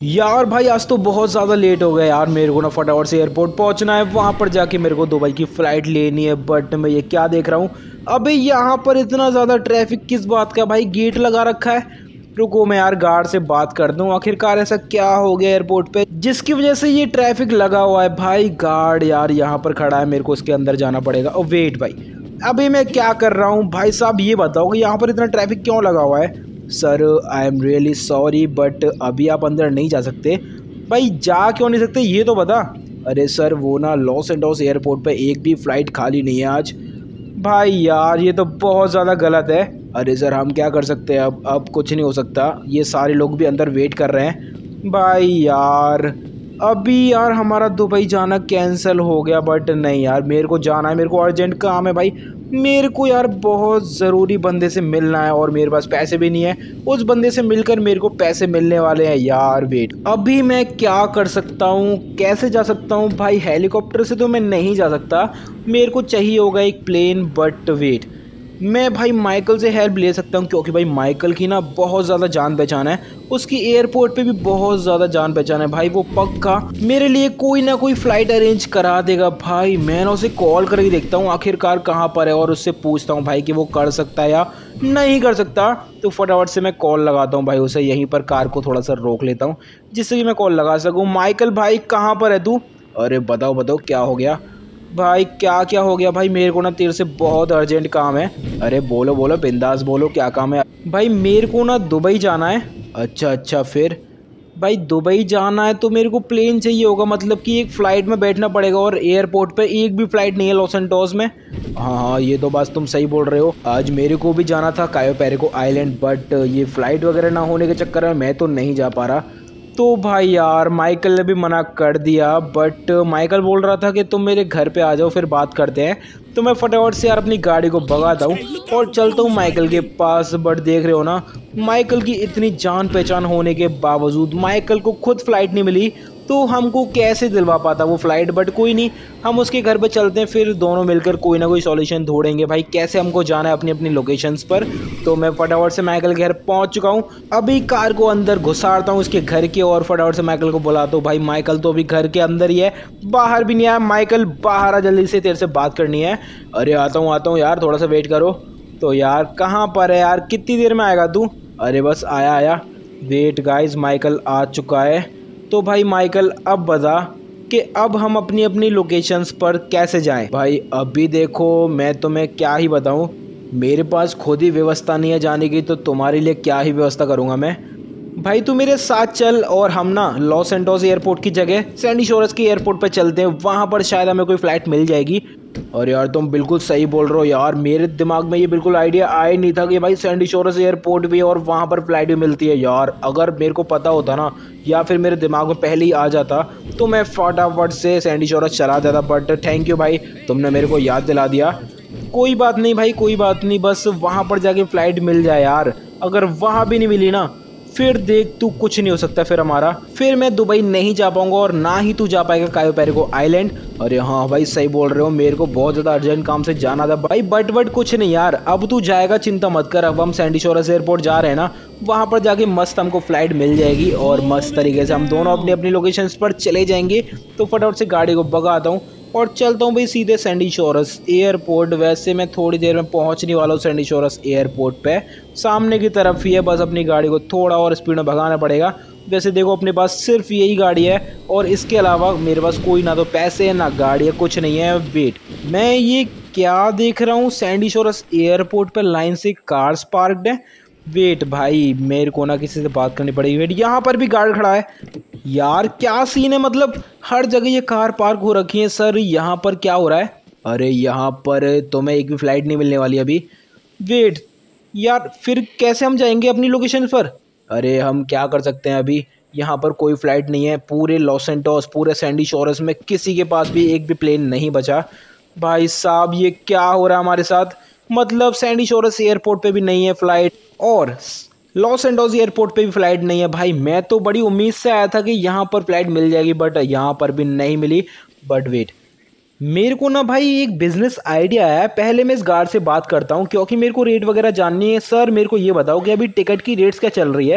यार भाई आज तो बहुत ज़्यादा लेट हो गया यार। मेरे को ना फटाफट से एयरपोर्ट पहुंचना है, वहां पर जाके मेरे को दुबई की फ़्लाइट लेनी है। बट मैं ये क्या देख रहा हूँ, अबे यहाँ पर इतना ज़्यादा ट्रैफिक किस बात का भाई? गेट लगा रखा है। रुको मैं यार गार्ड से बात कर दूं, आखिरकार ऐसा क्या हो गया एयरपोर्ट पे जिसकी वजह से ये ट्रैफिक लगा हुआ है। भाई गार्ड यार यहाँ पर खड़ा है, मेरे को उसके अंदर जाना पड़ेगा। ओ वेट भाई, अभी मैं क्या कर रहा हूँ भाई साहब? ये बताओ कि यहाँ पर इतना ट्रैफिक क्यों लगा हुआ है? Sir I am really sorry but अभी आप अंदर नहीं जा सकते। भाई जा क्यों नहीं सकते ये तो बता। अरे सर वो ना लॉस एंडोस एयरपोर्ट पे एक भी फ़्लाइट खाली नहीं है आज। भाई यार ये तो बहुत ज़्यादा गलत है। अरे सर हम क्या कर सकते हैं? अब कुछ नहीं हो सकता, ये सारे लोग भी अंदर वेट कर रहे हैं। भाई यार अभी यार हमारा दुबई जाना कैंसिल हो गया। बट नहीं यार मेरे को जाना है, मेरे को अर्जेंट काम है भाई। मेरे को यार बहुत ज़रूरी बंदे से मिलना है और मेरे पास पैसे भी नहीं है। उस बंदे से मिलकर मेरे को पैसे मिलने वाले हैं यार। वेट अभी मैं क्या कर सकता हूँ, कैसे जा सकता हूँ भाई? हेलीकॉप्टर से तो मैं नहीं जा सकता, मेरे को चाहिए होगा एक प्लेन। बट वेट मैं भाई माइकल से हेल्प ले सकता हूँ, क्योंकि भाई माइकल की ना बहुत ज़्यादा जान पहचान है। उसकी एयरपोर्ट पे भी बहुत ज़्यादा जान पहचान है भाई। वो पक्का मेरे लिए कोई ना कोई फ़्लाइट अरेंज करा देगा भाई। मैं ना उसे कॉल करके देखता हूँ आखिरकार कहाँ पर है, और उससे पूछता हूँ भाई कि वो कर सकता है या नहीं कर सकता। तो फटाफट से मैं कॉल लगाता हूँ भाई उसे, यहीं पर कार को थोड़ा सा रोक लेता हूँ जिससे कि मैं कॉल लगा सकूँ। माइकल भाई कहाँ पर है तू? अरे बताओ बताओ क्या हो गया भाई? क्या क्या हो गया भाई? मेरे को ना तेरे से बहुत अर्जेंट काम है। अरे बोलो बोलो बिंदास बोलो, क्या काम है भाई? मेरे को ना दुबई जाना है। अच्छा अच्छा, फिर भाई दुबई जाना है तो मेरे को प्लेन चाहिए होगा, मतलब कि एक फ़्लाइट में बैठना पड़ेगा, और एयरपोर्ट पे एक भी फ़्लाइट नहीं है लॉस एंटोस में। हाँ हाँ ये तो बात तुम सही बोल रहे हो। आज मेरे को भी जाना था कायो पेरिको आइलैंड, बट ये फ़्लाइट वगैरह ना होने के चक्कर में मैं तो नहीं जा पा रहा। तो भाई यार माइकल ने भी मना कर दिया, बट माइकल बोल रहा था कि तुम मेरे घर पे आ जाओ फिर बात करते हैं। तो मैं फटाफट से यार अपनी गाड़ी को भगाता हूँ और चलता हूँ माइकल के पास। बट देख रहे हो ना, माइकल की इतनी जान पहचान होने के बावजूद माइकल को खुद फ्लाइट नहीं मिली, तो हमको कैसे दिलवा पाता वो फ़्लाइट? बट कोई नहीं, हम उसके घर पे चलते हैं, फिर दोनों मिलकर कोई ना कोई सॉल्यूशन ढूंढेंगे भाई कैसे हमको जाना है अपनी अपनी लोकेशंस पर। तो मैं फटाफट से माइकल के घर पहुंच चुका हूं। अभी कार को अंदर घुसाता हूं उसके घर के, और फटाफट से माइकल को बुलाता हूं। भाई माइकल तो अभी घर के अंदर ही है, बाहर भी नहीं आया। माइकल बाहर आ जल्दी से, तेरे से बात करनी है। अरे आता हूँ यार, थोड़ा सा वेट करो। तो यार कहाँ पर है यार, कितनी देर में आएगा तू? अरे बस आया आया। वेट गाइस, माइकल आ चुका है। तो भाई माइकल अब बता कि अब हम अपनी अपनी लोकेशंस पर कैसे जाएं? भाई अभी देखो मैं तुम्हें क्या ही बताऊं, मेरे पास खुद ही व्यवस्था नहीं है जाने की, तो तुम्हारे लिए क्या ही व्यवस्था करूंगा मैं। भाई तू मेरे साथ चल और हम ना लॉस एंटोस एयरपोर्ट की जगह सैंडी शोरस के एयरपोर्ट पर चलते हैं, वहाँ पर शायद हमें कोई फ़्लाइट मिल जाएगी। और यार तुम बिल्कुल सही बोल रहे हो यार, मेरे दिमाग में ये बिल्कुल आइडिया आया ही नहीं था कि भाई सैंडी शोरस एयरपोर्ट भी है और वहाँ पर फ़्लाइट भी मिलती है। यार अगर मेरे को पता होता ना, या फिर मेरे दिमाग में पहले ही आ जाता, तो मैं फटाफट से सैंडी शोरस चला जाता। बट थैंक यू भाई, तुमने मेरे को याद दिला दिया। कोई बात नहीं भाई, कोई बात नहीं, बस वहाँ पर जाके फ़्लाइट मिल जाए यार। अगर वहाँ भी नहीं मिली ना, फिर देख तू कुछ नहीं हो सकता फिर हमारा। फिर मैं दुबई नहीं जा पाऊंगा और ना ही तू जा पाएगा कायो पेरिको आइलैंड। अरे हाँ भाई सही बोल रहे हो, मेरे को बहुत ज़्यादा अर्जेंट काम से जाना था भाई। बट कुछ नहीं यार, अब तू जाएगा चिंता मत कर। अब हम सैंडी शोरस एयरपोर्ट जा रहे हैं ना, वहाँ पर जाके मस्त हमको फ़्लाइट मिल जाएगी और मस्त तरीके से हम दोनों अपनी अपनी लोकेशंस पर चले जाएंगे। तो फटाफट से गाड़ी को भगाता हूँ और चलता हूँ भाई सीधे सैंडी शोरस एयरपोर्ट। वैसे मैं थोड़ी देर में पहुँचने वाला हूँ सैंडी शोरस एयरपोर्ट पे, सामने की तरफ ही है। बस अपनी गाड़ी को थोड़ा और स्पीड में भगाना पड़ेगा। वैसे देखो अपने पास सिर्फ यही गाड़ी है और इसके अलावा मेरे पास कोई ना तो पैसे है ना गाड़ी है, कुछ नहीं है। वेट मैं ये क्या देख रहा हूँ, सैंडी शोरस एयरपोर्ट पर लाइन से कार्स पार्कड है। वेट भाई मेरे को ना किसी से बात करनी पड़ेगी। वेट यहाँ पर भी गार्ड खड़ा है। यार क्या सीन है, मतलब हर जगह ये कार पार्क हो रखी है। सर यहाँ पर क्या हो रहा है? अरे यहाँ पर तुम्हें एक भी फ़्लाइट नहीं मिलने वाली अभी। वेट यार फिर कैसे हम जाएंगे अपनी लोकेशन पर? अरे हम क्या कर सकते हैं, अभी यहाँ पर कोई फ़्लाइट नहीं है। पूरे लॉस एंटोस, पूरे सैंडी शोरस में किसी के पास भी एक भी प्लेन नहीं बचा। भाई साहब ये क्या हो रहा है हमारे साथ? मतलब सैंडी शोरस एयरपोर्ट पे भी नहीं है फ़्लाइट और लॉस एंटोस एयरपोर्ट पे भी फ़्लाइट नहीं है। भाई मैं तो बड़ी उम्मीद से आया था कि यहाँ पर फ़्लाइट मिल जाएगी, बट यहाँ पर भी नहीं मिली। बट वेट मेरे को ना भाई एक बिज़नेस आइडिया है, पहले मैं इस गार्ड से बात करता हूँ क्योंकि मेरे को रेट वगैरह जाननी है। सर मेरे को ये बताओ कि अभी टिकट की रेट्स क्या चल रही है?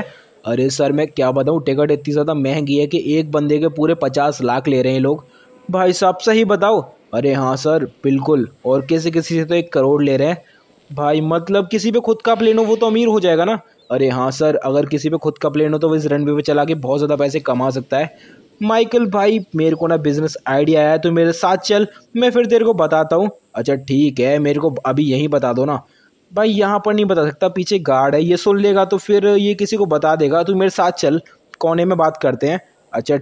अरे सर मैं क्या बताऊँ, टिकट इतनी ज़्यादा महंगी है कि एक बंदे के पूरे 50 लाख ले रहे हैं लोग। भाई साहब सही बताओ। अरे हाँ सर बिल्कुल, और किसी किसी से तो 1 करोड़ ले रहे हैं। भाई मतलब किसी पे खुद का प्लेन हो वो तो अमीर हो जाएगा ना। अरे हाँ सर, अगर किसी पे खुद का प्लेन हो तो वो इस रनवे पे चला के बहुत ज़्यादा पैसे कमा सकता है। माइकल भाई मेरे को ना बिजनेस आइडिया आया, तो मेरे साथ चल, मैं फिर तेरे को बताता हूँ। अच्छा ठीक है, मेरे को अभी यहीं बता दो ना। भाई यहाँ पर नहीं बता सकता, पीछे गार्ड है, ये सुन लेगा तो फिर ये किसी को बता देगा। तू मेरे साथ चल, कोने में बात करते हैं। अच्छा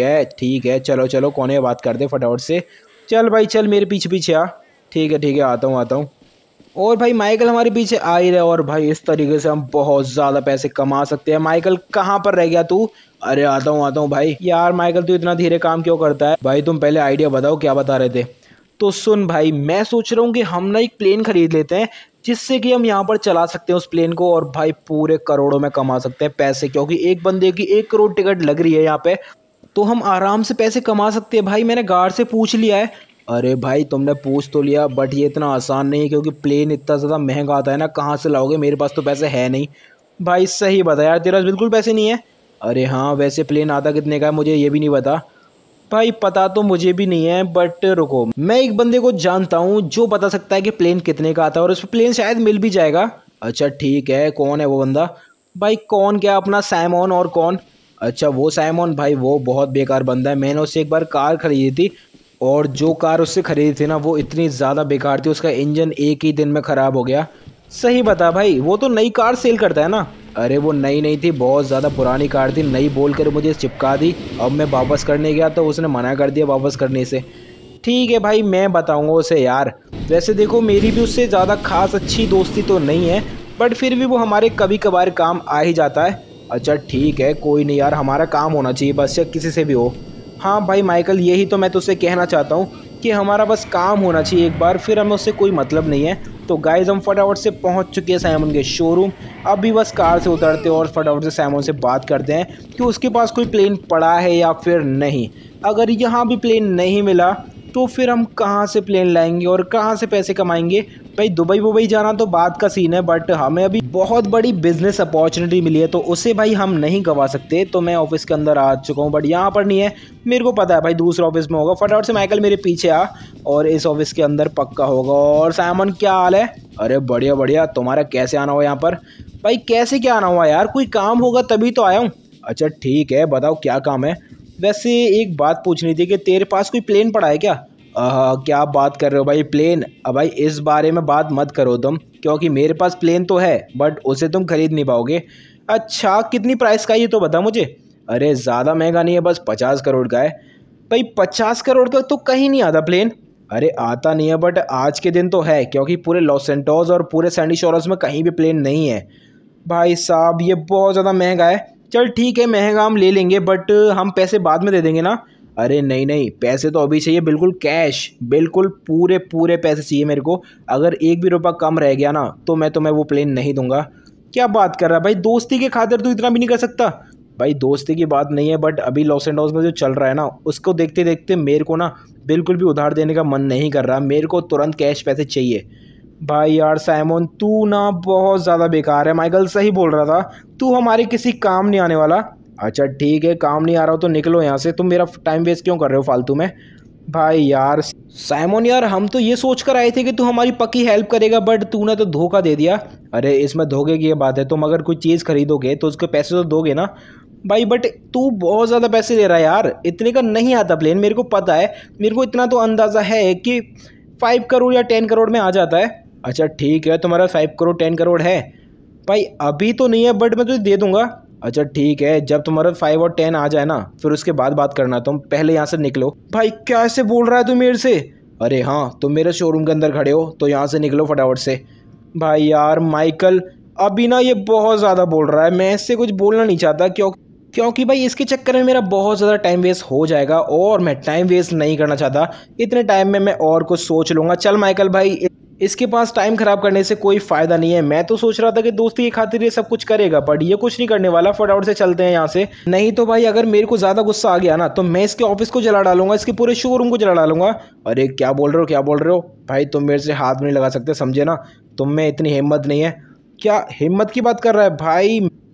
ठीक है, चलो चलो कोने में बात करते हैं फटाफट से। चल भाई चल, मेरे पीछे पीछे आ। ठीक है, आता हूँ। और भाई माइकल हमारे पीछे आ ही रहा है, और भाई इस तरीके से हम बहुत ज़्यादा पैसे कमा सकते हैं। माइकल कहाँ पर रह गया तू? अरे आता हूँ भाई। यार माइकल तू इतना धीरे काम क्यों करता है? भाई तुम पहले आइडिया बताओ, क्या बता रहे थे? तो सुन भाई, मैं सोच रहा हूँ कि हम ना एक प्लेन खरीद लेते हैं, जिससे कि हम यहाँ पर चला सकते हैं उस प्लेन को, और भाई पूरे करोड़ों में कमा सकते हैं पैसे, क्योंकि एक बंदे की 1 करोड़ टिकट लग रही है यहाँ पे। तो हम आराम से पैसे कमा सकते हैं। भाई मैंने गार्ड से पूछ लिया है। अरे भाई तुमने पूछ तो लिया, बट ये इतना आसान नहीं है, क्योंकि प्लेन इतना ज़्यादा महंगा आता है ना, कहाँ से लाओगे? मेरे पास तो पैसे है नहीं। भाई सही बता यार, तेरे पास बिल्कुल पैसे नहीं है? अरे हाँ, वैसे प्लेन आता कितने का है मुझे ये भी नहीं पता। भाई पता तो मुझे भी नहीं है, बट रुको, मैं एक बंदे को जानता हूँ जो बता सकता है कि प्लेन कितने का आता है, और उस पर प्लेन शायद मिल भी जाएगा। अच्छा ठीक है, कौन है वो बंदा? भाई कौन क्या, अपना साइमन। और कौन? अच्छा वो साइमन, भाई वो बहुत बेकार बंदा है। मैंने उससे एक बार कार खरीदी थी, और जो कार उससे खरीदी थी ना वो इतनी ज़्यादा बेकार थी, उसका इंजन एक ही दिन में ख़राब हो गया। सही बता भाई, वो तो नई कार सेल करता है ना? अरे वो नई नहीं थी, बहुत ज़्यादा पुरानी कार थी। नई बोल कर मुझे चिपका दी। अब मैं वापस करने गया तो उसने मना कर दिया वापस करने से। ठीक है भाई, मैं बताऊंगा उसे यार। वैसे देखो, मेरी भी उससे ज़्यादा खास अच्छी दोस्ती तो नहीं है, बट फिर भी वो हमारे कभी कभार काम आ ही जाता है। अच्छा ठीक है, कोई नहीं यार, हमारा काम होना चाहिए बस, या किसी से भी हो। हाँ भाई माइकल, यही तो मैं तुझसे कहना चाहता हूँ कि हमारा बस काम होना चाहिए एक बार, फिर हमें उससे कोई मतलब नहीं है। तो गाइज हम फटाफट से पहुँच चुके हैं साइमन के शोरूम। अभी बस कार से उतरते हैं और फटाफट से साइमन से बात करते हैं कि उसके पास कोई प्लेन पड़ा है या फिर नहीं। अगर यहाँ भी प्लेन नहीं मिला तो फिर हम कहाँ से प्लेन लाएंगे और कहाँ से पैसे कमाएंगे? भाई दुबई जाना तो बात का सीन है, बट हमें अभी बहुत बड़ी बिजनेस अपॉर्चुनिटी मिली है, तो उसे भाई हम नहीं गवा सकते। तो मैं ऑफिस के अंदर आ चुका हूँ, बट यहाँ पर नहीं है। मेरे को पता है भाई दूसरे ऑफिस में होगा। फटाफट से माइकल मेरे पीछे आ, और इस ऑफिस के अंदर पक्का होगा। और साइमन क्या हाल है? अरे बढ़िया, तुम्हारा कैसे आना हुआ यहाँ पर? भाई कैसे क्या आना हुआ यार, कोई काम होगा तभी तो आया हूँ। अच्छा ठीक है, बताओ क्या काम है? वैसे एक बात पूछनी थी कि तेरे पास कोई प्लेन पड़ा है क्या? क्या बात कर रहे हो भाई, प्लेन? अब भाई इस बारे में बात मत करो तुम, क्योंकि मेरे पास प्लेन तो है, बट उसे तुम खरीद नहीं पाओगे। अच्छा कितनी प्राइस का है ये तो बता मुझे। अरे ज़्यादा महंगा नहीं है, बस 50 करोड़ का है। भाई 50 करोड़ का तो कहीं नहीं आता प्लेन। अरे आता नहीं है, बट आज के दिन तो है, क्योंकि पूरे लॉस सैंटोस और पूरे सैंडी शोर्स में कहीं भी प्लेन नहीं है। भाई साहब ये बहुत ज़्यादा महंगा है। चल ठीक है, महंगा हम ले लेंगे, बट हम पैसे बाद में दे देंगे ना? अरे नहीं, पैसे तो अभी चाहिए, बिल्कुल कैश, बिल्कुल पूरे पैसे चाहिए मेरे को। अगर एक भी रुपया कम रह गया ना तो मैं तुम्हें वो प्लेन नहीं दूंगा। क्या बात कर रहा है भाई, दोस्ती के खातिर तू इतना भी नहीं कर सकता? भाई दोस्ती की बात नहीं है, बट अभी लॉस एंडोस में जो चल रहा है ना, उसको देखते देखते मेरे को ना बिल्कुल भी उधार देने का मन नहीं कर रहा। मेरे को तुरंत कैश पैसे चाहिए। भाई यार साइमन, तू ना बहुत ज़्यादा बेकार है। माइकल सही बोल रहा था, तू हमारे किसी काम नहीं आने वाला। अच्छा ठीक है, काम नहीं आ रहा हो तो निकलो यहाँ से, तुम मेरा टाइम वेस्ट क्यों कर रहे हो फालतू में? भाई यार साइमन यार, हम तो ये सोच कर आए थे कि तू हमारी पक्की हेल्प करेगा, बट तूने तो धोखा दे दिया। अरे इसमें धोखे की ये बात है, तुम अगर कोई चीज़ खरीदोगे तो उसके पैसे तो दोगे ना भाई। बट तू बहुत ज़्यादा पैसे दे रहा है यार, इतने का नहीं आता प्लेन, मेरे को पता है। मेरे को इतना तो अंदाज़ा है कि 5 करोड़ या 10 करोड़ में आ जाता है। अच्छा ठीक है, तुम्हारा 5 करोड़ 10 करोड़ है? भाई अभी तो नहीं है, बट मैं तुझे दे दूंगा। अच्छा ठीक है, जब तुम्हारा 5 और 10 आ जाए ना फिर उसके बाद बात करना, तुम पहले यहाँ से निकलो। भाई क्या ऐसे बोल रहा है तू मेरे से? अरे हाँ, तुम मेरे शोरूम के अंदर खड़े हो तो यहाँ से निकलो फटाफट से। भाई यार माइकल, अभी ना ये बहुत ज़्यादा बोल रहा है, मैं इससे कुछ बोलना नहीं चाहता, क्योंकि भाई इसके चक्कर में मेरा बहुत ज़्यादा टाइम वेस्ट हो जाएगा, और मैं टाइम वेस्ट नहीं करना चाहता। इतने टाइम में मैं और कुछ सोच लूँगा। चल माइकल भाई, इसके पास टाइम खराब करने से कोई फ़ायदा नहीं है। मैं तो सोच रहा था कि दोस्ती की खातिर ये सब कुछ करेगा, बट ये कुछ नहीं करने वाला। फटाफट से चलते हैं यहाँ से, नहीं तो भाई अगर मेरे को ज़्यादा गुस्सा आ गया ना तो मैं इसके ऑफिस को जला डालूंगा, इसके पूरे शोरूम को जला डालूंगा। अरे क्या बोल रहे हो भाई, तुम मेरे से हाथ नहीं लगा सकते, समझे ना? तुम में इतनी हिम्मत नहीं है। क्या हिम्मत की बात कर रहा है भाई?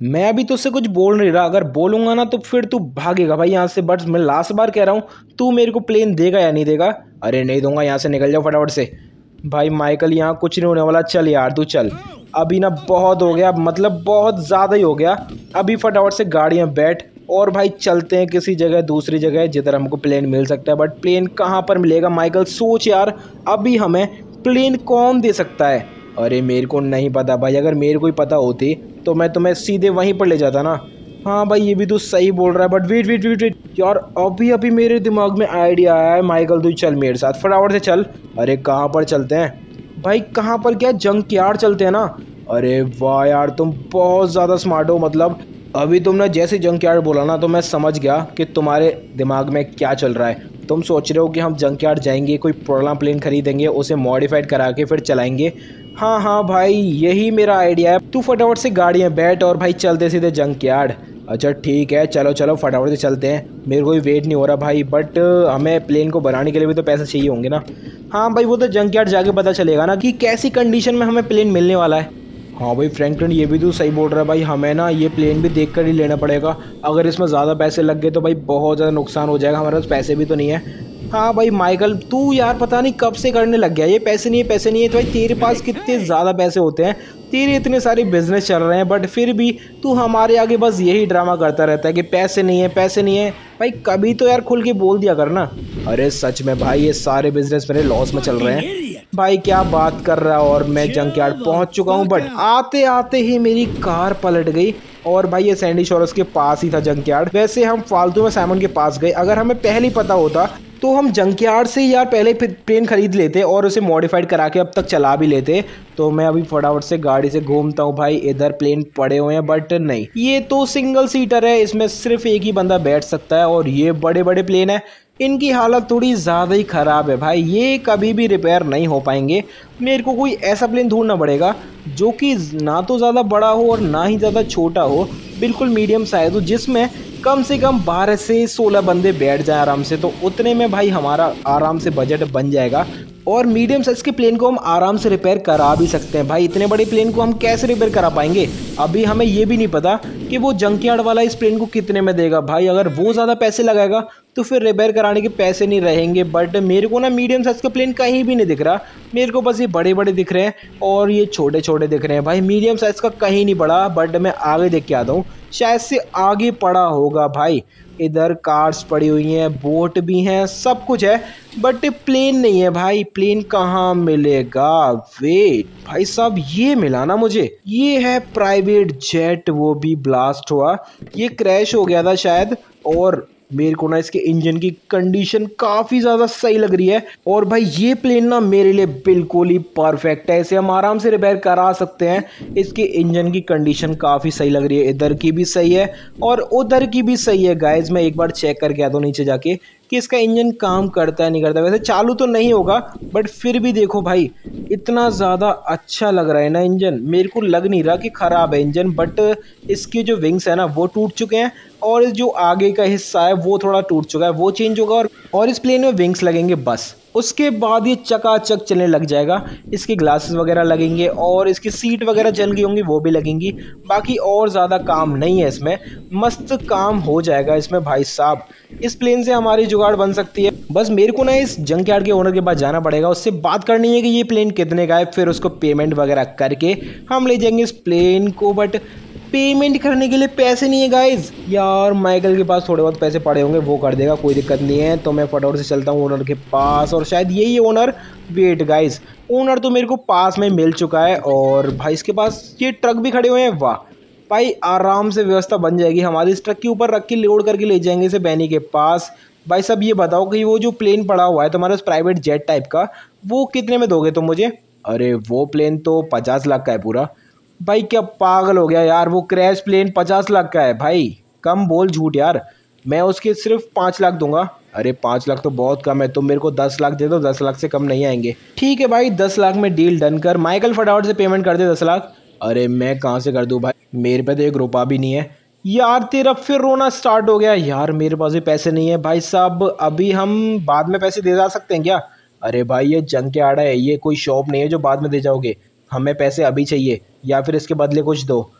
मैं अभी तुझसे कुछ बोल नहीं रहा, अगर बोलूंगा ना तो फिर तू भागेगा भाई यहाँ से। बट मैं लास्ट बार कह रहा हूँ, तू मेरे को प्लेन देगा या नहीं देगा? अरे नहीं दूंगा, यहाँ से निकल जाओ फटाफट से। भाई माइकल यहाँ कुछ नहीं होने वाला, चल यार तू चल। अभी ना बहुत हो गया, मतलब बहुत ज़्यादा ही हो गया। अभी फटाफट से गाड़ियाँ बैठ और भाई चलते हैं किसी जगह, दूसरी जगह जिधर हमको प्लेन मिल सकता है। बट प्लेन कहाँ पर मिलेगा माइकल? सोच यार, अभी हमें प्लेन कौन दे सकता है? अरे मेरे को नहीं पता भाई, अगर मेरे को ही पता होती तो मैं तुम्हें सीधे वहीं पर ले जाता ना। हाँ भाई ये भी तो सही बोल रहा है, but wait wait wait wait यार, अभी अभी मेरे दिमाग में आइडिया आया है। माइकल तू चल मेरे साथ, फटाफट से चल। अरे कहाँ पर चलते हैं भाई? कहाँ पर? क्या जंक यार्ड चलते हैं ना? अरे वाह यार, तुम बहुत ज़्यादा स्मार्ट हो। मतलब अभी तुमने जैसे जंक यार्ड बोला ना तो मैं समझ गया कि तुम्हारे दिमाग में क्या चल रहा है। तुम सोच रहे हो कि हम जंक यार्ड जाएंगे, कोई पुराना प्लेन खरीदेंगे, उसे मॉडिफाइड करा के फिर चलाएंगे। हाँ हाँ भाई, यही मेरा आइडिया है। तू फटाफट से गाड़ियाँ बैठ और भाई चलते सीधे जंक यार्ड। अच्छा ठीक है, चलो चलो फटाफट से चलते हैं। मेरे को भी वेट नहीं हो रहा भाई, बट हमें प्लेन को बनाने के लिए भी तो पैसे चाहिए होंगे ना। हाँ भाई वो तो जंक यार्ड जाके पता चलेगा ना कि कैसी कंडीशन में हमें प्लेन मिलने वाला है। हाँ भाई फ्रैंकलिन ये भी तो सही बोल रहा है भाई, हमें ना ये प्लेन भी देख कर ही लेना पड़ेगा। अगर इसमें ज़्यादा पैसे लग गए तो भाई बहुत ज़्यादा नुकसान हो जाएगा, हमारे पास पैसे भी तो नहीं है। हाँ भाई माइकल तू यार पता नहीं कब से करने लग गया ये पैसे नहीं है पैसे नहीं है। तो भाई तेरे पास कितने ज़्यादा पैसे होते हैं, तेरे इतने सारे बिजनेस चल रहे हैं, बट फिर भी तू हमारे आगे बस यही ड्रामा करता रहता है कि पैसे नहीं है पैसे नहीं है। भाई कभी तो यार खुल के बोल दिया करना। अरे सच में भाई ये सारे बिजनेस मेरे लॉस में चल रहे हैं। भाई क्या बात कर रहा है, और मैं जंक यार्ड पहुँच चुका हूँ, बट आते आते ही मेरी कार पलट गई। और भाई ये सैंडी शोरस के पास ही था जंक यार्ड। वैसे हम फालतू में साइमन के पास गए, अगर हमें पहले ही पता होता तो हम जंक यार्ड से यार पहले प्लेन खरीद लेते और उसे मॉडिफाइड करा के अब तक चला भी लेते। तो मैं अभी फटाफट से गाड़ी से घूमता हूँ भाई, इधर प्लेन पड़े हुए हैं, बट नहीं ये तो सिंगल सीटर है, इसमें सिर्फ एक ही बंदा बैठ सकता है। और ये बड़े बड़े प्लेन है, इनकी हालत थोड़ी ज़्यादा ही ख़राब है भाई, ये कभी भी रिपेयर नहीं हो पाएंगे। मेरे को कोई ऐसा प्लेन ढूंढना पड़ेगा जो कि ना तो ज़्यादा बड़ा हो और ना ही ज़्यादा छोटा हो, बिल्कुल मीडियम साइज हो, जिसमें कम से कम 12 से 16 बंदे बैठ जाए आराम से। तो उतने में भाई हमारा आराम से बजट बन जाएगा, और मीडियम साइज के प्लेन को हम आराम से रिपेयर करा भी सकते हैं। भाई इतने बड़े प्लेन को हम कैसे रिपेयर करा पाएंगे? अभी हमें ये भी नहीं पता कि वो जंक यार्ड वाला इस प्लेन को कितने में देगा। भाई अगर वो ज़्यादा पैसे लगाएगा तो फिर रिपेयर कराने के पैसे नहीं रहेंगे। बट मेरे को ना मीडियम साइज का प्लेन कहीं भी नहीं दिख रहा, मेरे को बस ये बड़े बड़े दिख रहे हैं और ये छोटे छोटे दिख रहे हैं। भाई मीडियम साइज का कहीं नहीं पड़ा, बट मैं आगे देख के आता हूँ, शायद से आगे पड़ा होगा। भाई इधर कार्स पड़ी हुई हैं, बोट भी हैं, सब कुछ है, बट प्लेन नहीं है। भाई प्लेन कहाँ मिलेगा? वेट भाई साहब, ये मिला ना मुझे, ये है प्राइवेट जेट, वो भी ब्लास्ट हुआ, ये क्रैश हो गया था शायद। और मेरे को ना इसके इंजन की कंडीशन काफ़ी ज़्यादा सही लग रही है। और भाई ये प्लेन ना मेरे लिए बिल्कुल ही परफेक्ट है, इसे हम आराम से रिपेयर करा सकते हैं। इसके इंजन की कंडीशन काफ़ी सही लग रही है, इधर की भी सही है और उधर की भी सही है। गाइज मैं एक बार चेक करके आता हूँ नीचे जाके कि इसका इंजन काम करता है नहीं करता। वैसे चालू तो नहीं होगा, बट फिर भी देखो भाई इतना ज़्यादा अच्छा लग रहा है ना इंजन, मेरे को लग नहीं रहा कि ख़राब है इंजन। बट इसके जो विंग्स है ना वो टूट चुके हैं, और जो आगे का हिस्सा है वो थोड़ा टूट चुका है, वो चेंज होगा और इस प्लेन में विंग्स लगेंगे बस, उसके बाद ये चकाचक चलने लग जाएगा। इसके ग्लासेस वगैरह लगेंगे और इसकी सीट वगैरह जल गई होंगी वो भी लगेंगी। बाकी और ज़्यादा काम नहीं है इसमें, मस्त काम हो जाएगा इसमें भाई साहब। इस प्लेन से हमारी जुगाड़ बन सकती है। बस मेरे को ना इस जंक यार्ड के ओनर के पास जाना पड़ेगा, उससे बात करनी है कि ये प्लेन कितने का है, फिर उसको पेमेंट वगैरह करके हम ले जाएंगे इस प्लेन को। बट पेमेंट करने के लिए पैसे नहीं है गाइज। यार माइकल के पास थोड़े बहुत पैसे पड़े होंगे, वो कर देगा, कोई दिक्कत नहीं है। तो मैं फटाफट से चलता हूँ ओनर के पास, और शायद यही ओनर, वेट गाइज, ओनर तो मेरे को पास में मिल चुका है। और भाई इसके पास ये ट्रक भी खड़े हुए हैं, वाह भाई आराम से व्यवस्था बन जाएगी हमारी। इस ट्रक के ऊपर रख के लोड करके ले जाएंगे इसे बैनी के पास। भाई साहब ये बताओ कि वो जो प्लेन पड़ा हुआ है तुम्हारे प्राइवेट जेट टाइप का, वो कितने में दोगे तुम मुझे? अरे वो प्लेन तो 50 लाख का है पूरा। भाई क्या पागल हो गया यार, वो क्रैश प्लेन 50 लाख का है? भाई कम बोल झूठ यार, मैं उसके सिर्फ 5 लाख दूंगा। अरे 5 लाख तो बहुत कम है, तुम मेरे को 10 लाख दे दो, 10 लाख से कम नहीं आएंगे। ठीक है भाई 10 लाख में डील डन कर। माइकल फटाफट से पेमेंट कर दे 10 लाख। अरे मैं कहाँ से कर दूँ भाई, मेरे पे तो एक रुपया भी नहीं है। यार तेरा फिर रोना स्टार्ट हो गया, यार मेरे पास भी पैसे नहीं है। भाई साहब अभी हम बाद में पैसे दे जा सकते हैं क्या? अरे भाई ये जंक यार्ड है, ये कोई शॉप नहीं है जो बाद में दे जाओगे, हमें पैसे अभी चाहिए, या फिर इसके बदले कुछ दो।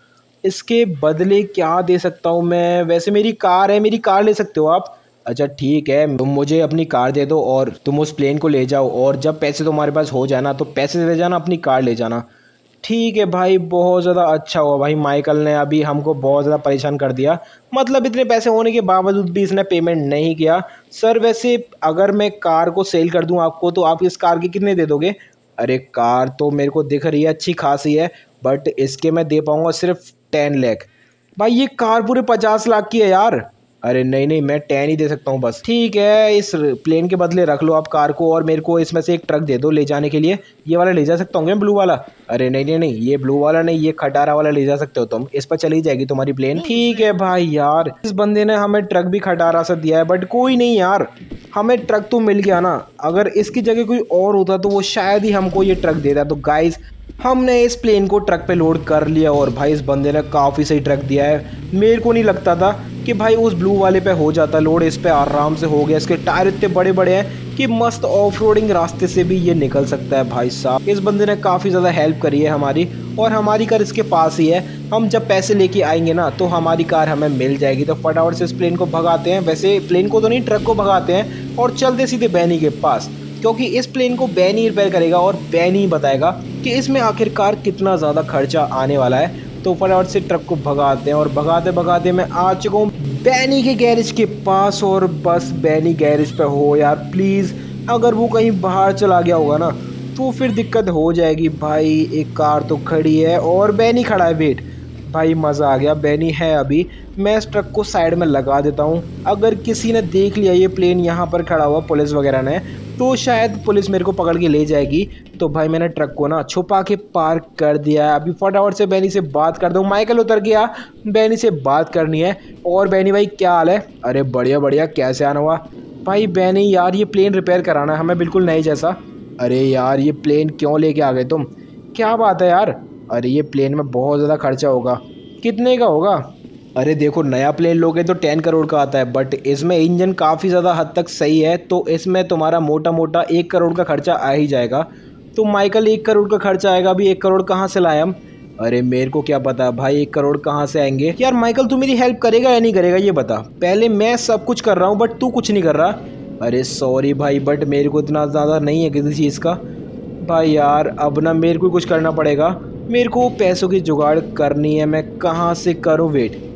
इसके बदले क्या दे सकता हूँ मैं? वैसे मेरी कार है, मेरी कार ले सकते हो आप। अच्छा ठीक है, तुम मुझे अपनी कार दे दो और तुम उस प्लेन को ले जाओ, और जब पैसे तुम्हारे पास हो जाना तो पैसे दे जाना, अपनी कार ले जाना। ठीक है भाई, बहुत ज़्यादा अच्छा हुआ भाई, माइकल ने अभी हमको बहुत ज़्यादा परेशान कर दिया। मतलब इतने पैसे होने के बावजूद भी इसने पेमेंट नहीं किया। सर वैसे अगर मैं कार को सेल कर दूं आपको, तो आप इस कार के कितने दे दोगे? अरे कार तो मेरे को दिख रही है अच्छी खासी है, बट इसके मैं दे पाऊँगा सिर्फ 10 लाख। भाई ये कार पूरे 50 लाख की है यार। अरे नहीं नहीं, मैं 10 ही दे सकता हूँ बस। ठीक है, इस प्लेन के बदले रख लो आप कार को, और मेरे को इसमें से एक ट्रक दे दो ले जाने के लिए। ये वाला ले जा सकता हूँ क्या, ब्लू वाला? अरे नहीं नहीं नहीं, ये ब्लू वाला नहीं, ये खटारा वाला ले जा सकते हो तुम, इस पर चली जाएगी तुम्हारी प्लेन। ठीक है भाई यार, इस बंदे ने हमें ट्रक भी खटारा सा दिया है, बट कोई नहीं यार, हमें ट्रक तो मिल गया ना। अगर इसकी जगह कोई और होता तो वो शायद ही हमको ये ट्रक देता। तो गाइज हमने इस प्लेन को ट्रक पे लोड कर लिया, और भाई इस बंदे ने काफ़ी सही ट्रक दिया है। मेरे को नहीं लगता था कि भाई उस ब्लू वाले पे हो जाता लोड, इस पे आराम से हो गया। इसके टायर इतने बड़े बड़े हैं कि मस्त ऑफ रोडिंग रास्ते से भी ये निकल सकता है। भाई साहब इस बंदे ने काफ़ी ज़्यादा हेल्प करी है हमारी, और हमारी कार इसके पास ही है। हम जब पैसे लेके आएंगे ना तो हमारी कार हमें मिल जाएगी। तो फटाफट से इस प्लेन को भगाते हैं, वैसे प्लेन को तो नहीं, ट्रक को भगाते हैं, और चलते सीधे बैनी के पास, क्योंकि इस प्लेन को बैनी रिपेयर करेगा और बैनी ही बताएगा कि इसमें आखिरकार कितना ज़्यादा खर्चा आने वाला है। तो फटाफट से ट्रक को भगाते हैं, और भगाते भगाते मैं आ चुका हूँ बैनी के गैरेज के पास। और बस बैनी गैरेज पे हो यार प्लीज़, अगर वो कहीं बाहर चला गया होगा ना तो फिर दिक्कत हो जाएगी। भाई एक कार तो खड़ी है और बैनी खड़ा है, वेट भाई मज़ा आ गया, बैनी है अभी। मैं इस ट्रक को साइड में लगा देता हूँ, अगर किसी ने देख लिया ये प्लेन यहाँ पर खड़ा हुआ, पुलिस वगैरह ने, तो शायद पुलिस मेरे को पकड़ के ले जाएगी। तो भाई मैंने ट्रक को ना छुपा के पार्क कर दिया है। अभी फटाफट से बैनी से बात कर दूँ। माइकल उतर गया, बैनी से बात करनी है। और बैनी भाई क्या हाल है? अरे बढ़िया बढ़िया, कैसे आना हुआ? भाई बैनी यार ये प्लेन रिपेयर कराना है हमें, बिल्कुल नई जैसा। अरे यार ये प्लेन क्यों लेके आ गए तुम? क्या बात है यार? अरे ये प्लेन में बहुत ज़्यादा खर्चा होगा। कितने का होगा? अरे देखो नया प्लेन लोगे तो 10 करोड़ का आता है, बट इसमें इंजन काफ़ी ज़्यादा हद तक सही है, तो इसमें तुम्हारा मोटा मोटा 1 करोड़ का खर्चा आ ही जाएगा। तो माइकल 1 करोड़ का खर्चा आएगा, अभी 1 करोड़ कहाँ से लाए हम? अरे मेरे को क्या पता भाई 1 करोड़ कहाँ से आएंगे। यार माइकल तू मेरी हेल्प करेगा या नहीं करेगा ये बता। पहले मैं सब कुछ कर रहा हूँ बट तू कुछ नहीं कर रहा। अरे सॉरी भाई, बट मेरे को इतना ज़्यादा नहीं है किसी चीज़ का। भाई यार अब ना मेरे को कुछ करना पड़ेगा, मेरे को पैसों की जुगाड़ करनी है। मैं कहाँ से करूँ?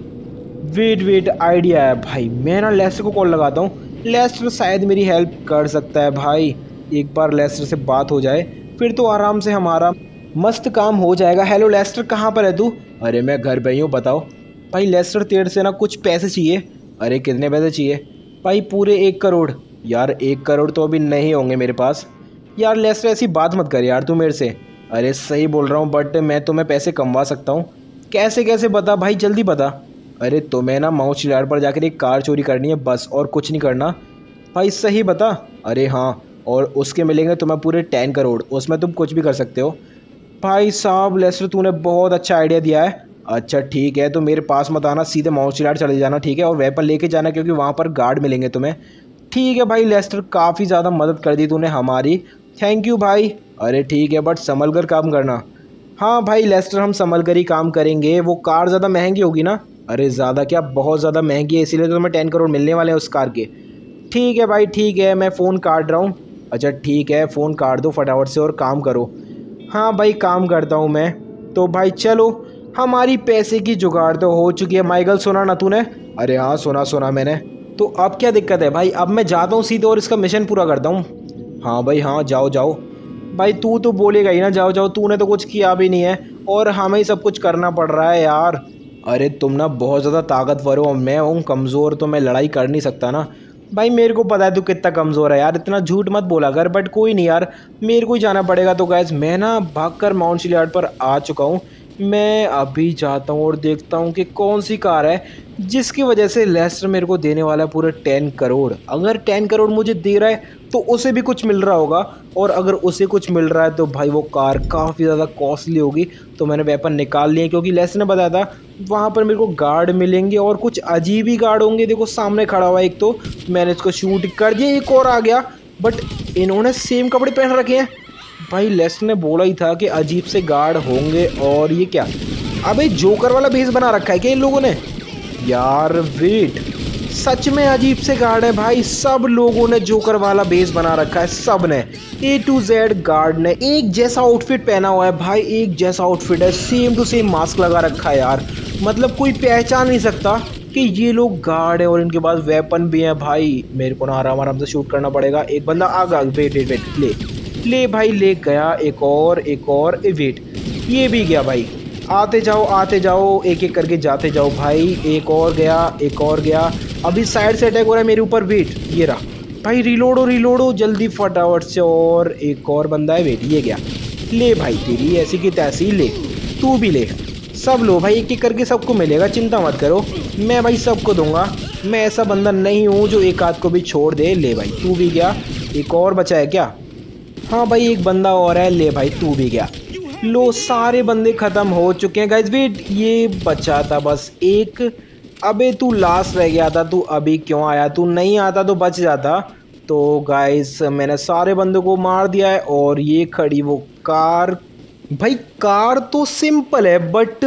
वेट आइडिया है भाई, मैं ना लेस्टर को कॉल लगाता हूँ। लेस्टर शायद मेरी हेल्प कर सकता है भाई। एक बार लेस्टर से बात हो जाए फिर तो आराम से हमारा मस्त काम हो जाएगा। हेलो लेस्टर, कहाँ पर है तू? अरे मैं घर पे ही हूँ, बताओ। भाई लेस्टर तेरे से ना कुछ पैसे चाहिए। अरे कितने पैसे चाहिए? भाई पूरे 1 करोड़। यार 1 करोड़ तो अभी नहीं होंगे मेरे पास। यार लेस्टर ऐसी बात मत कर यार तू मेरे से। अरे सही बोल रहा हूँ, बट मैं तुम्हें पैसे कमवा सकता हूँ। कैसे कैसे बता भाई, जल्दी बता। अरे तुम्हें ना माउथ शिलार पर जाकर एक कार चोरी करनी है बस, और कुछ नहीं करना। भाई सही बता। अरे हाँ, और उसके मिलेंगे तुम्हें पूरे 10 करोड़, उसमें तुम कुछ भी कर सकते हो। भाई साहब लेस्टर तूने बहुत अच्छा आइडिया दिया है। अच्छा ठीक है, तो मेरे पास मत आना, सीधे माउथ शिलार चले जाना, ठीक है? और वेपन लेके जाना, क्योंकि वहाँ पर गार्ड मिलेंगे तुम्हें। ठीक है भाई लेस्टर, काफ़ी ज़्यादा मदद कर दी तूने हमारी, थैंक यू भाई। अरे ठीक है, बट संभल कर काम करना। हाँ भाई लेस्टर, हम संभल कर ही काम करेंगे। वो कार ज़्यादा महंगी होगी ना? अरे ज़्यादा क्या, बहुत ज़्यादा महंगी है, इसीलिए तो तुम्हें 10 करोड़ मिलने वाले हैं उस कार के। ठीक है भाई ठीक है, मैं फ़ोन काट रहा हूँ। अच्छा ठीक है, फ़ोन काट दो फटाफट से और काम करो। हाँ भाई काम करता हूँ मैं। तो भाई चलो, हमारी पैसे की जुगाड़ तो हो चुकी है। माइकल सुना ना तूने? अरे हाँ सुना मैंने। तो अब क्या दिक्कत है भाई? अब मैं जाता हूँ सीधे और इसका मिशन पूरा करता हूँ। हाँ भाई हाँ, जाओ भाई। तू तो बोलेगा ही ना जाओ, तूने तो कुछ किया भी नहीं है और हमें ही सब कुछ करना पड़ रहा है यार। अरे तुम ना बहुत ज़्यादा ताकतवर हो, मैं हूँ कमज़ोर, तो मैं लड़ाई कर नहीं सकता ना। भाई मेरे को पता है तू कितना कमज़ोर है यार, इतना झूठ मत बोला कर। बट कोई नहीं यार, मेरे को ही जाना पड़ेगा। तो गाइस मैं ना भागकर माउंट शिलार्ड पर आ चुका हूँ। मैं अभी जाता हूँ और देखता हूँ कि कौन सी कार है जिसकी वजह से लेस्टर मेरे को देने वाला है पूरे 10 करोड़। अगर 10 करोड़ मुझे दे रहा है तो उसे भी कुछ मिल रहा होगा, और अगर उसे कुछ मिल रहा है तो भाई वो कार काफ़ी ज़्यादा कॉस्टली होगी। तो मैंने वेपन निकाल लिए, क्योंकि लेस्टर ने बताया था वहाँ पर मेरे को गार्ड मिलेंगे और कुछ अजीब ही गार्ड होंगे। देखो सामने खड़ा हुआ एक, तो मैंने इसको शूट कर दिया, एक और आ गया, बट इन्होंने सेम कपड़े पहन रखे हैं। भाई लेस्टर ने बोला ही था कि अजीब से गार्ड होंगे। और ये क्या, अबे जोकर वाला बेस बना रखा है क्या इन लोगों ने? यार वेट, सच में अजीब से गार्ड है भाई। सब लोगों ने जोकर वाला बेस बना रखा है, सब ने A to Z गार्ड ने एक जैसा आउटफिट पहना हुआ है भाई, एक जैसा आउटफिट है, सेम टू सेम मास्क लगा रखा है यार। मतलब कोई पहचान नहीं सकता कि ये लोग गार्ड है और इनके पास वेपन भी है भाई। मेरे को ना आराम आराम से शूट करना पड़ेगा। एक बंदा आ गया, वेट वेट वेट, ले भाई, ले गया। एक और वेट, ये भी गया भाई। आते जाओ एक एक करके जाते जाओ भाई। एक और गया। अभी साइड से अटैक हो रहा है मेरे ऊपर, वेट, ये रहा भाई। रिलोडो जल्दी फटाफट से। और एक और बंदा है, वेट, ये गया। ले भाई, तेरी ऐसी की तैसी, ले तू भी ले। सब लो भाई, एक एक करके सबको मिलेगा, चिंता मत करो, मैं भाई सबको दूंगा। मैं ऐसा बंदा नहीं हूँ जो एक आध को भी छोड़ दे। ले भाई, तू भी गया। एक और बचा है क्या? हाँ भाई, एक बंदा और है। ले भाई, तू भी गया। लो, सारे बंदे ख़त्म हो चुके हैं गाइज। वेट, ये बचा था बस एक। अबे तू लास्ट रह गया था, तू अभी क्यों आया? तू नहीं आता तो बच जाता। तो गाइज मैंने सारे बंदों को मार दिया है। और ये खड़ी वो कार भाई, कार तो सिंपल है बट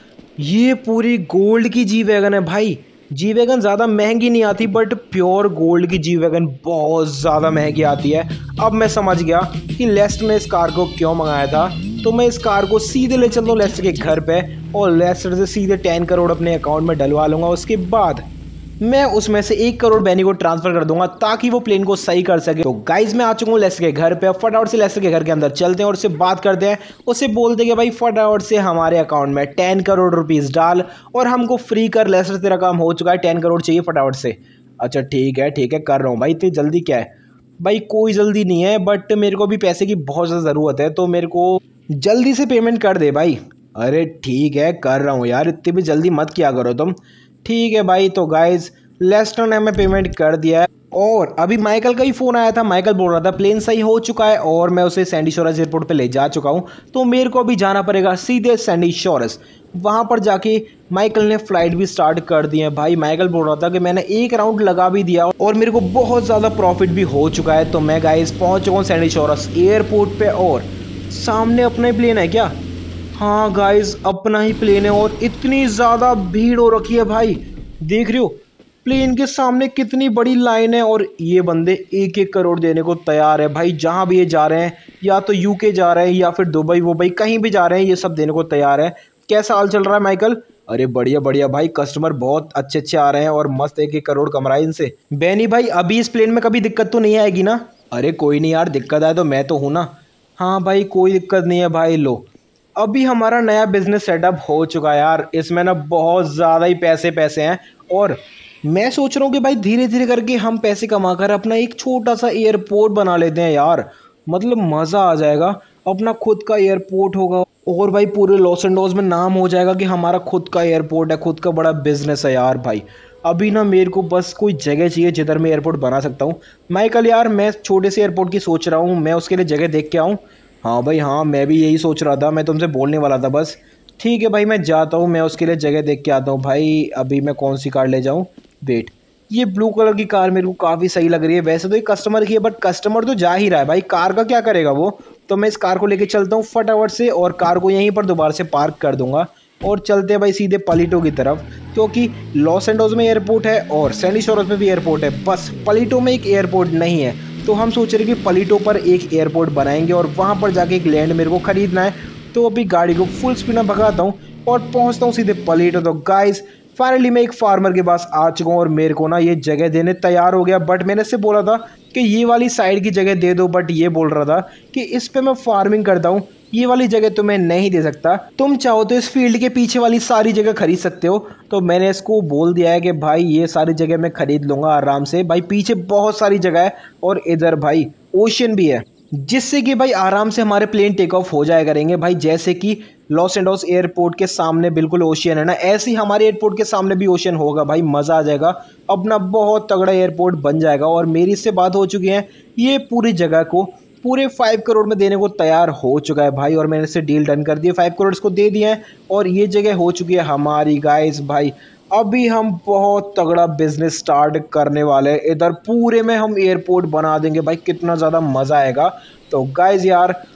ये पूरी गोल्ड की जी वैगन है भाई। जी वैगन ज़्यादा महंगी नहीं आती बट प्योर गोल्ड की जी वैगन बहुत ज़्यादा महंगी आती है। अब मैं समझ गया कि लेस्टर ने इस कार को क्यों मंगाया था। तो मैं इस कार को सीधे ले चलता हूँ लेस्टर के घर पे और लेस्टर से सीधे 10 करोड़ अपने अकाउंट में डलवा लूँगा। उसके बाद मैं उसमें से 1 करोड़ बेनी को ट्रांसफर कर दूंगा ताकि वो प्लेन को सही कर सके। तो गाइज मैं आ चुका हूँ लेस्टर के घर पे। फटाफट से लेस्टर के घर के अंदर चलते हैं और उससे बात करते हैं। उससे बोलते हैं कि भाई फटाफट से हमारे अकाउंट में 10 करोड़ रुपीस डाल और हमको फ्री कर। लेस्टर तेरा काम हो चुका है, 10 करोड़ चाहिए फटाफट से। अच्छा ठीक है कर रहा हूँ भाई। इतनी जल्दी क्या है भाई? कोई जल्दी नहीं है बट मेरे को भी पैसे की बहुत ज़्यादा ज़रूरत है, तो मेरे को जल्दी से पेमेंट कर दे भाई। अरे ठीक है, कर रहा हूँ यार, इतनी भी जल्दी मत किया करो तुम। ठीक है भाई। तो गाइज लेस्टर ने हमें पेमेंट कर दिया है। और अभी माइकल का ही फ़ोन आया था। माइकल बोल रहा था प्लेन सही हो चुका है और मैं उसे सैंडी शोरस एयरपोर्ट पे ले जा चुका हूँ। तो मेरे को अभी जाना पड़ेगा सीधे सैंडी शोरस। वहाँ पर जाके माइकल ने फ़्लाइट भी स्टार्ट कर दी है भाई। माइकल बोल रहा था कि मैंने एक राउंड लगा भी दिया और मेरे को बहुत ज़्यादा प्रॉफिट भी हो चुका है। तो मैं गाइस पहुँच चुका हूँ सैंडी शोरस एयरपोर्ट पर। और सामने अपना ही प्लेन है क्या? हाँ गाइस, अपना ही प्लेन है और इतनी ज़्यादा भीड़ हो रखी है भाई। देख रहे हो प्लेन के सामने कितनी बड़ी लाइन है और ये बंदे 1-1 करोड़ देने को तैयार है भाई। जहाँ भी ये जा रहे हैं, या तो यूके जा रहे हैं या फिर दुबई कहीं भी जा रहे हैं, ये सब देने को तैयार है। कैसा हाल चल रहा है माइकल? अरे बढ़िया भाई, कस्टमर बहुत अच्छे आ रहे हैं और मस्त 1-1 करोड़ कमा रहा है इनसे। बेनी भाई अभी इस प्लेन में कभी दिक्कत तो नहीं आएगी ना? अरे कोई नहीं यार, दिक्कत आए तो मैं तो हूँ ना। हाँ भाई कोई दिक्कत नहीं है भाई। लो, अभी हमारा नया बिजनेस सेटअप हो चुका है यार। इसमें ना बहुत ज़्यादा ही पैसे हैं और मैं सोच रहा हूँ कि भाई धीरे धीरे करके हम पैसे कमाकर अपना एक छोटा सा एयरपोर्ट बना लेते हैं यार। मतलब मज़ा आ जाएगा, अपना खुद का एयरपोर्ट होगा और भाई पूरे लॉस एंडोस में नाम हो जाएगा कि हमारा खुद का एयरपोर्ट है, खुद का बड़ा बिजनेस है यार भाई। अभी ना मेरे को बस कोई जगह चाहिए जिधर मैं एयरपोर्ट बना सकता हूँ। माइकल यार मैं छोटे से एयरपोर्ट की सोच रहा हूँ, मैं उसके लिए जगह देख के आऊँ। हाँ भाई हाँ, मैं भी यही सोच रहा था, मैं तुमसे बोलने वाला था बस। ठीक है भाई, मैं जाता हूँ, मैं उसके लिए जगह देख के आता हूँ भाई। अभी मैं कौन सी कार ले जाऊँ? वेट, ये ब्लू कलर की कार मेरे को काफ़ी सही लग रही है। वैसे तो ये कस्टमर की है बट कस्टमर तो जा ही रहा है भाई, कार का क्या करेगा वो। तो मैं इस कार को लेके चलता हूँ फटाफट से और कार को यहीं पर दोबारा से पार्क कर दूंगा और चलते हैं भाई सीधे पलीटो की तरफ। क्योंकि लॉस एंडोस में एयरपोर्ट है और सैंडी शोरस में भी एयरपोर्ट है, बस पलीटो में एक एयरपोर्ट नहीं है। तो हम सोच रहे हैं कि पलीटो पर एक एयरपोर्ट बनाएंगे और वहाँ पर जाके एक लैंड मेरे को ख़रीदना है। तो अभी गाड़ी को फुल स्पीड में भगाता हूँ और पहुँचता हूँ सीधे पलीटो। तो गाइस फाइनली मैं एक फार्मर के पास आ चुका हूँ और मेरे को ना ये जगह देने तैयार हो गया। बट मैंने इससे बोला था कि ये वाली साइड की जगह दे दो, बट ये बोल रहा था कि इस पे मैं फार्मिंग करता हूँ, ये वाली जगह तो मैं नहीं दे सकता। तुम चाहो तो इस फील्ड के पीछे वाली सारी जगह खरीद सकते हो। तो मैंने इसको बोल दिया है कि भाई ये सारी जगह मैं खरीद लूँगा आराम से। भाई पीछे बहुत सारी जगह है और इधर भाई ओशियन भी है, जिससे कि भाई आराम से हमारे प्लेन टेक ऑफ हो जाया करेंगे भाई। जैसे कि लॉस एंडोस एयरपोर्ट के सामने बिल्कुल ओशियन है ना, ऐसे ही हमारे एयरपोर्ट के सामने भी ओशियन होगा भाई। मज़ा आ जाएगा, अपना बहुत तगड़ा एयरपोर्ट बन जाएगा। और मेरी इससे बात हो चुकी है, ये पूरी जगह को पूरे 5 करोड़ में देने को तैयार हो चुका है भाई। और मैंने इससे डील डन कर दी है, 5 करोड़ इसको दे दिए हैं और ये जगह हो चुकी है हमारी गाइस भाई। अभी हम बहुत तगड़ा बिजनेस स्टार्ट करने वाले हैं, इधर पूरे में हम एयरपोर्ट बना देंगे भाई, कितना ज़्यादा मज़ा आएगा। तो गाइस यार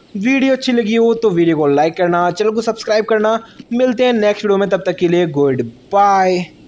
वीडियो अच्छी लगी हो तो वीडियो को लाइक करना, चैनल को सब्सक्राइब करना। मिलते हैं नेक्स्ट वीडियो में, तब तक के लिए गुड बाय।